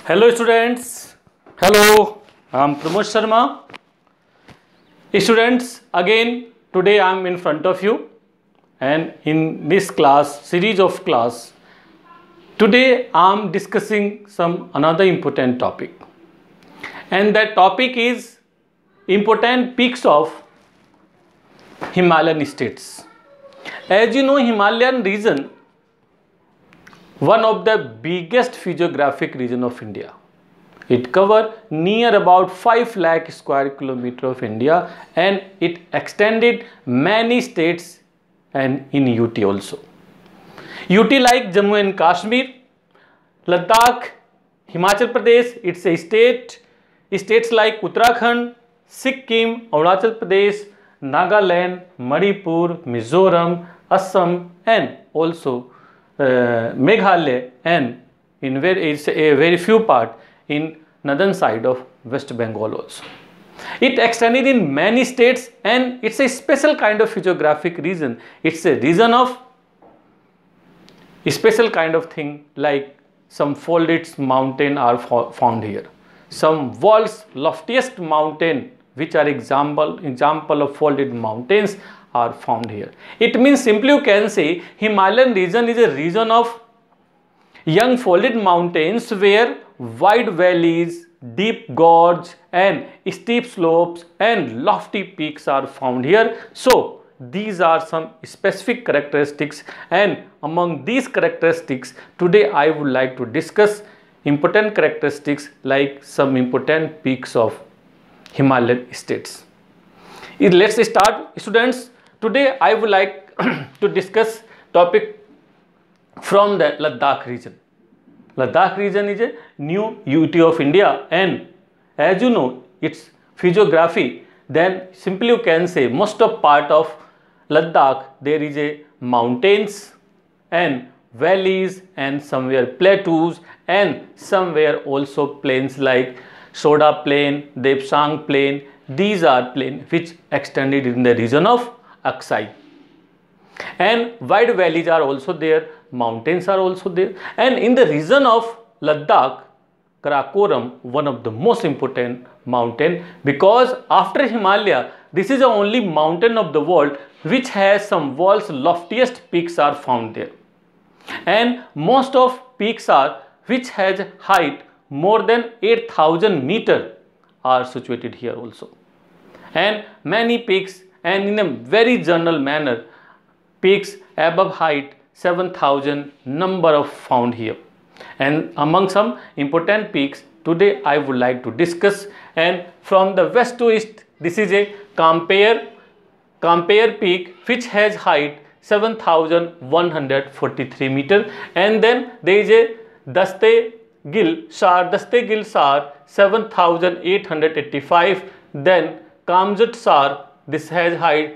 Hello students, hello, I am Pramod Sharma. Students, again today I am in front of you and in this series of class, today I am discussing another important topic, and that topic is important peaks of Himalayan states. As you know, Himalayan region one of the biggest physiographic region of India. It covers near about 5 lakh square kilometer of India, and it extended many states and in UT also. UT like Jammu and Kashmir, Ladakh, Himachal Pradesh, it's a state. States like Uttarakhand, Sikkim, Arunachal Pradesh, Nagaland, Manipur, Mizoram, Assam, and also Meghalaya, and in it's a very few part in northern side of West Bengal also. It extended in many states, and it's a special kind of physiographic region. It's a region of a special kind of thing, like some folded mountain are found here. Some world's loftiest mountain, which are example of folded mountains, are found here. It means simply you can say Himalayan region is a region of young folded mountains where wide valleys, deep gorge and steep slopes and lofty peaks are found here. So these are some specific characteristics, and among these characteristics today I would like to discuss important characteristics like some important peaks of Himalayan states. Let's start, students. Today I would like to discuss topic from the Ladakh region. Ladakh region is a new UT of India, and as you know its physiography, then simply you can say most of part of Ladakh there is a mountains and valleys and somewhere plateaus and somewhere also plains like Soda plain, Depsang plain. These are plains which extended in the region of Aksai, and wide valleys are also there, mountains are also there, and in the region of Ladakh, Karakoram, one of the most important mountain, because after Himalaya this is the only mountain of the world which has some world's loftiest peaks are found there, and most of peaks are which has height more than 8,000 meter are situated here also, and many peaks, and in a very general manner peaks above height 7,000 number of found here. And among some important peaks today I would like to discuss, and from the west to east this is a Kampeir peak which has height 7,143 meter, and then there is a Daste Gil Sar 7,885, then Kamjut Sar, this has height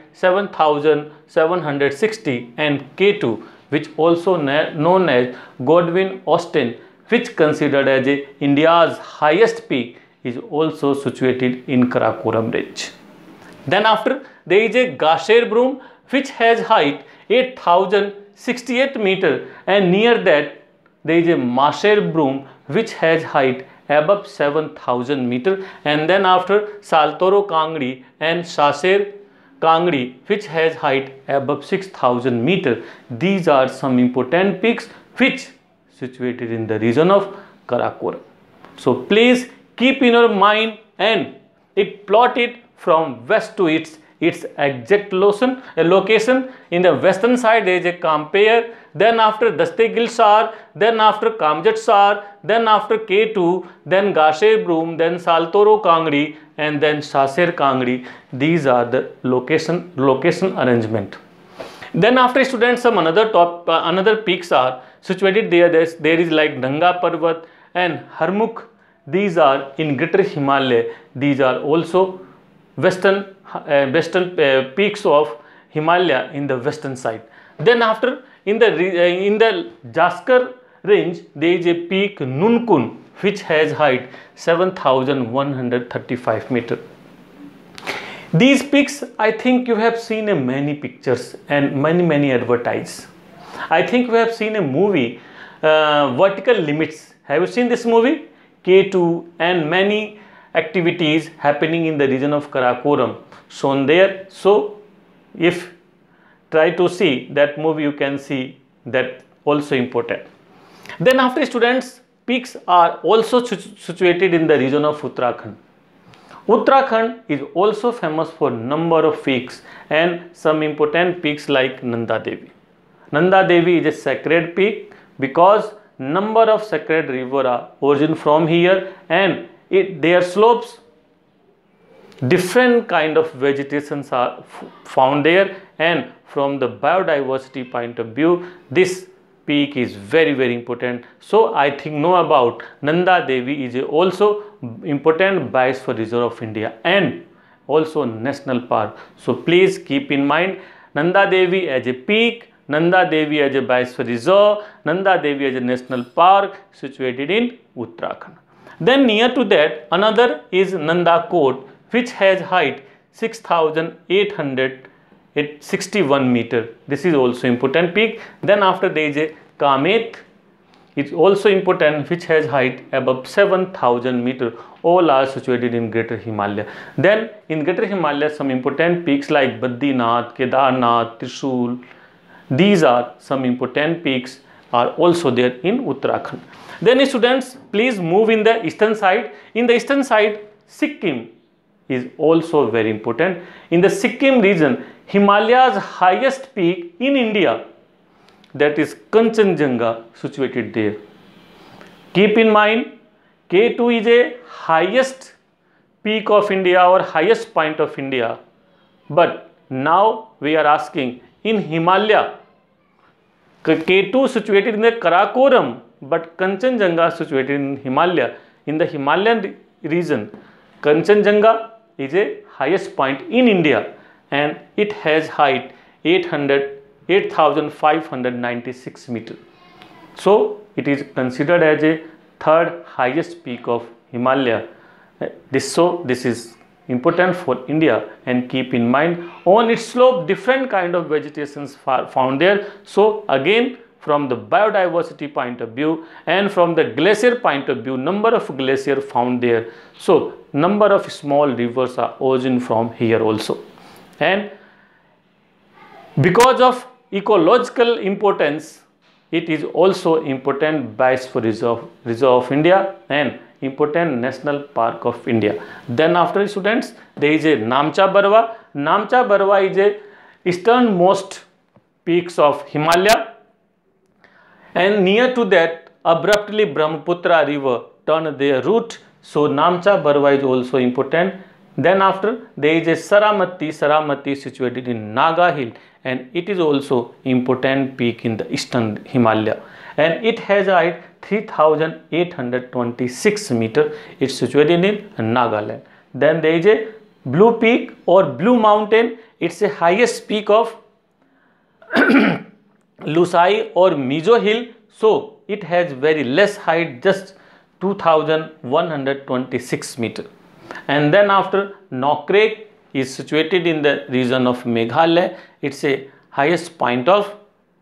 7,760, and K2 which also known as Godwin Austen, which considered as India's highest peak, is also situated in Karakoram range. Then after there is a Gasher Broom which has height 8,068 meter, and near that there is a Masher Broom which has height above 7,000 meter, and then after Saltoro Kangdi and Shasher Kangdi which has height above 6,000 meter. These are some important peaks which situated in the region of Karakoram. So please keep in your mind and plot it from west to its exact location. In the western side there is a Kampeir, then after Daste Gil Sar, then after Kamjat Sar, then after K2, then Gasher Broom, then Saltoro Kangdi, and then Shasher Kangdi. These are the location arrangement. Then after, students, some another peaks are situated there. There is like Nanga Parvat and Harmukh. These are in Greater Himalaya. These are also western peaks of Himalaya in the western side. Then after in the Jaskar range there is a peak Nunkun which has height 7,135 meter. These peaks I think you have seen in many pictures and many advertise. I think we have seen a movie Vertical Limits. Have you seen this movie? K2 and many activities happening in the region of Karakoram shown there. So if try to see that movie, you can see that also important. Then after students, peaks are also situated in the region of Uttarakhand. Uttarakhand is also famous for number of peaks and some important peaks like Nanda Devi. Nanda Devi is a sacred peak because number of sacred rivers are origin from here, and their slopes, different kind of vegetations are found there, and from the biodiversity point of view, this peak is very important. So I think know about Nanda Devi is also important biosphere reserve of India and also national park. So please keep in mind Nanda Devi as a peak, Nanda Devi as a biosphere reserve, Nanda Devi as a national park situated in Uttarakhand. Then near to that another is Nanda Kot, which has height 6,861 meter. This is also important peak. Then after there is a Kamet, it's also important, which has height above 7,000 meter. All are situated in Greater Himalaya. Then in Greater Himalaya some important peaks like Badrinath, Kedarnath, Trishul. These are some important peaks are also there in Uttarakhand. Then students, please move in the eastern side. In the eastern side, Sikkim is also very important. In the Sikkim region, Himalaya's highest peak in India, that is Kanchenjunga, situated there. Keep in mind, K2 is a highest peak of India or highest point of India. But now we are asking, in Himalaya, K2 situated in the Karakoram, but Kanchenjunga situated in Himalaya. In the Himalayan region, Kanchenjunga is a highest point in India and it has height 8,596 meters. So it is considered as a third highest peak of Himalaya. This is important for India, and keep in mind on its slope different kind of vegetations found there. So again, from the biodiversity point of view and from the glacier point of view, number of glaciers found there. So number of small rivers are origin from here also. And because of ecological importance, it is also important biosphere reserve of India and important national park of India. Then after students, there is a Namcha Barwa. Namcha Barwa is a easternmost peaks of Himalaya, and near to that abruptly Brahmaputra river turn their route. So Namcha Barwa is also important. Then after there is a Saramati situated in Naga Hill, and it is also important peak in the eastern Himalaya, and it has a height 3,826 meter. It's situated in Nagaland. Then there is a Blue Peak or Blue Mountain. It's the highest peak of Lusai or Mizo Hill. So it has very less height, just 2,126 meter. And then after Nokrek is situated in the region of Meghalaya. It's a highest point of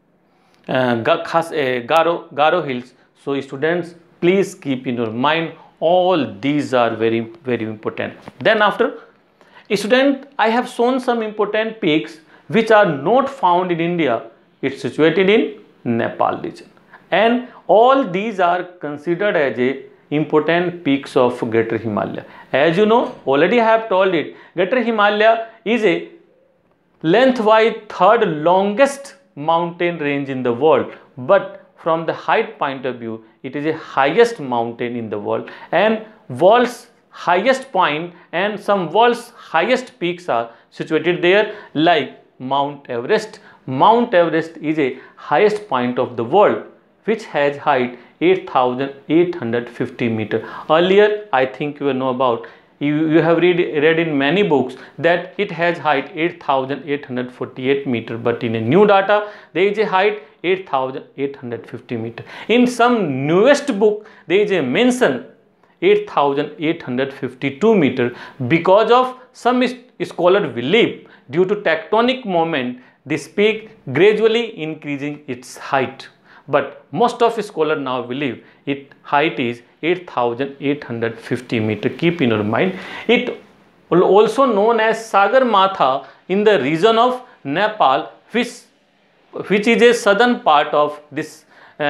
Garo Hills. So students, please keep in your mind all these are very important. Then after student, I have shown some important peaks which are not found in India. It's situated in Nepal region, and all these are considered as a important peaks of Greater Himalaya. As you know, already I have told it, Greater Himalaya is a lengthwise third longest mountain range in the world, but from the height point of view, it is a highest mountain in the world, and world's highest point and some world's highest peaks are situated there, like Mount Everest. Mount Everest is a highest point of the world, which has height 8,850 meter. Earlier, I think you know about, you have read in many books that it has height 8,848 meter, but in a new data there is a height 8,850 meter. In some newest book there is a mention 8,852 meter, because of some scholars believe due to tectonic moment this peak gradually increasing its height. but most of scholars now believe its height is 8,850 meter. Keep in your mind. It also known as Sagarmatha in the region of Nepal, which is a southern part of this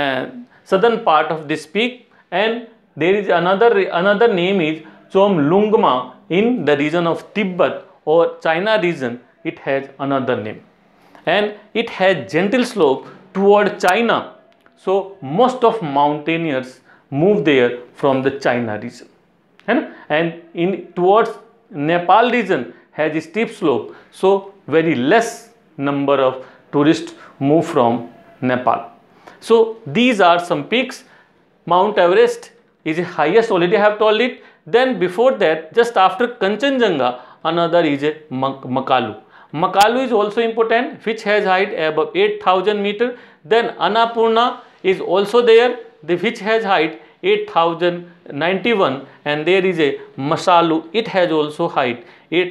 peak, and there is another name is Chomlungma in the region of Tibet or China region. It has another name, and it has gentle slope toward China. So most of mountaineers move there from the China region, and in towards Nepal region has a steep slope. So very less number of tourists move from Nepal. So these are some peaks. Mount Everest is the highest, already I have told it. Then before that, just after Kanchenjunga, another is a Makalu. Makalu is also important, which has height above 8,000 meter. Then Annapurna is also there, which has height 8,091, and there is a Masalu. It has also height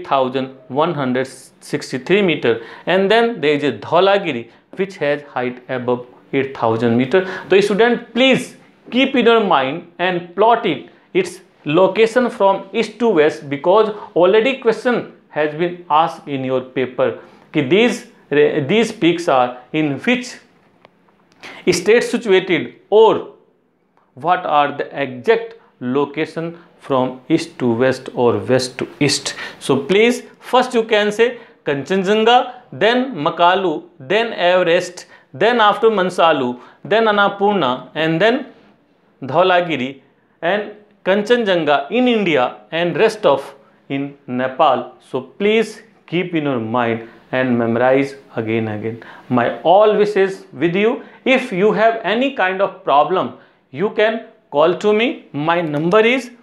8,163 meter, and then there is a Dhaulagiri, which has height above 8,000 meter. So student, please keep in your mind and plot it, its location from east to west, because already question has been asked in your paper कि these peaks are in which state situated, or what are the exact location from east to west or west to east. So please, first you can say Kanchenjunga, then Makalu, then Everest, then after Mansalu, then Annapurna, and then Dhaulagiri and Kanchenjunga in India, and rest of in Nepal. So please keep in your mind and memorize again. My all wishes with you. If you have any kind of problem, you can call to me. My number is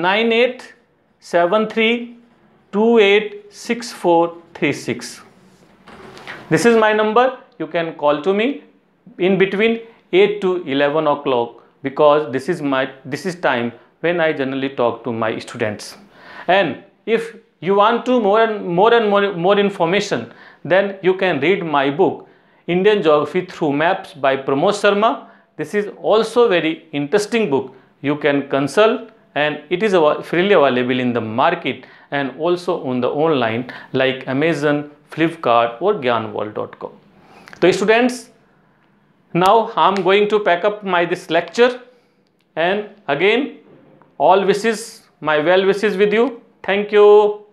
9873286436. This is my number. You can call to me in between 8 to 11 o'clock, because this is time when I generally talk to my students. And if you want to more information, then you can read my book Indian Geography Through Maps by Pramod Sharma. This is also very interesting book. You can consult, and it is freely available in the market and also on the online like Amazon, Flipkart or gyanworld.com. So students, now I am going to pack up this lecture, and again all wishes, my well wishes with you. Thank you.